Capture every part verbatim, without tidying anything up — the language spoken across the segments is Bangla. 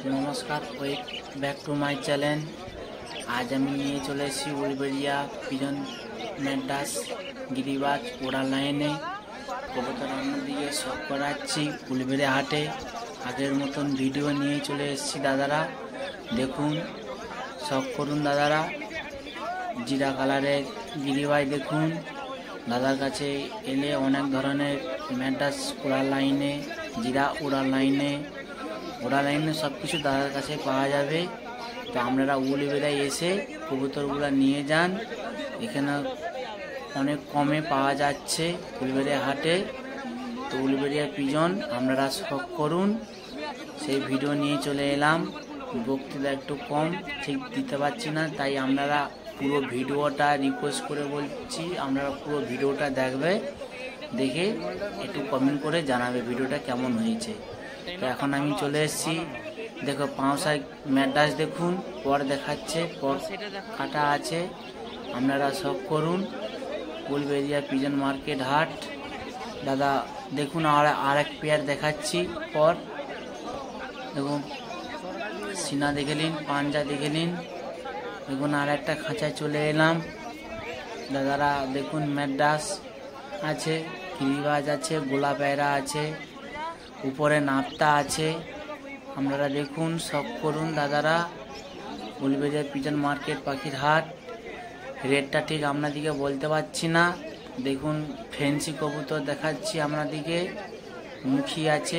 नमस्कार बैक टू माई चैनल। आज আমি নিয়ে চলে এসেছি উলবেড়িয়া পিজন ম্যাড্রাস গিরিবাজ ওড়া লাইনে কবুতর অন্যদিকে শখ করাচ্ছি উলবেড়িয়া হাটে। আগের মতন ভিডিও নিয়ে চলে এসেছি দাদারা, দেখুন শখ করুন দাদারা। জিরা কালারের গিরিবাজ দেখুন, দাদার কাছে এলে অনেক ধরনের ম্যাড্রাস ওড়া লাইনে, জিরা ওড়া লাইনে ওড়া লাইনে সব কিছু দাদার কাছে পাওয়া যাবে। তো আপনারা উলবেড়িয়ায় এসে কবুতরগুলো নিয়ে যান, এখানে অনেক কমে পাওয়া যাচ্ছে উলবেড়িয়া হাটে। তো উলবেড়িয়া পিজন আপনারা শখ করুন, সেই ভিডিও নিয়ে চলে এলাম। বক্তৃতা একটু কম ঠিক দিতে পারছি না, তাই আপনারা পুরো ভিডিওটা রিকোয়েস্ট করে বলছি, আপনারা পুরো ভিডিওটা দেখবে, দেখে একটু কমেন্ট করে জানাবে ভিডিওটা কেমন হয়েছে। তো এখন আমি চলে এসেছি, দেখো পাঁচশাই ম্যাড্রাস দেখুন, পর দেখাচ্ছে, পর কাটা আছে। আপনারা সব করুন উলবেড়িয়া পিজন মার্কেট হাট। দাদা দেখুন আর আর এক পেয়ার দেখাচ্ছি, পর দেখুন সিনা দেখে নিন, পাঞ্জা দেখে নিন। দেখুন আর একটা খাঁচায় চলে এলাম দাদারা, দেখুন ম্যাড্রাস আছে, গিরিবাজ আছে, গোলা পায়রা আছে, উপরে নাপতা আছে। আপনারা দেখুন শখ করুন দাদারা। উলবেড়িয়া পিজন মার্কেট পাখির হাট। রেটটা ঠিক আপনাদিকে বলতে পারছি না। দেখুন ফেন্সি কবুতর দেখাচ্ছি আপনাদিকে, মুখী আছে,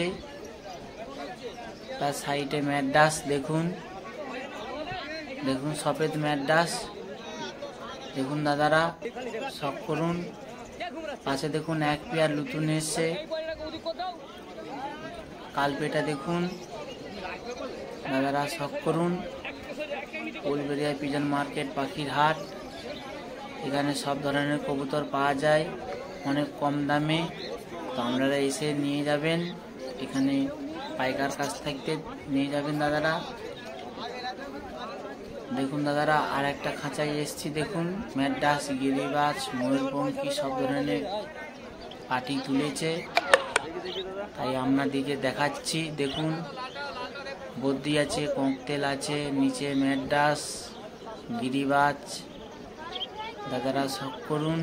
তার সাইডে ম্যাড্রাস দেখুন, দেখুন সফেদ ম্যাড্রাস দেখুন দাদারা, শখ করুন। পাশে দেখুন এক পেয়ার লুতুন এসছে, কালপেটা দেখুন দাদারা, শখ করুন। উলবেড়িয়া পিজন মার্কেট পাখির হাট, এখানে সব ধরনের কবুতর পাওয়া যায় অনেক কম দামে। তো আপনারা এসে নিয়ে যাবেন, এখানে পাইকার কাছ থেকে নিয়ে যাবেন দাদারা। দেখুন দাদারা আর একটা খাঁচায় এসছি, দেখুন ম্যাড্রাস, গিরিবাজ, ময়ূরপঙ্খী সব ধরনের পাটি তুলেছে, তাই আপনাদিকে দেখাচ্ছি। দেখুন বদ্রি আছে, ককটেল আছে, নিচে ম্যাড্রাস, গিরিবাজ। দাদারা শখ করুন।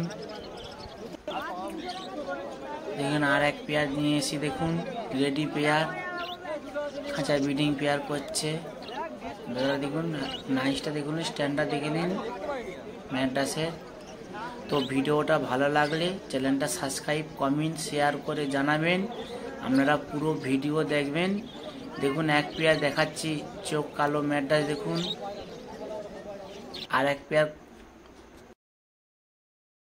দেখুন আর এক পেয়ার নিয়ে এসি, দেখুন রেডি পেয়ার, খাঁচায় ব্রিডিং পেয়ার করছে দাদারা। দেখুন নাইসটা দেখুন, স্ট্যান্ডার্ড দেখে নিন ম্যাড্রাসের। তো ভিডিওটা ভালো লাগলে চ্যানেলটা সাবস্ক্রাইব, কমেন্ট, শেয়ার করে জানাবেন। আপনারা পুরো ভিডিও দেখবেন। দেখুন এক পেয়ার দেখাচ্ছি, চোখ কালো ম্যাড্রাস দেখুন, আর এক পেয়ার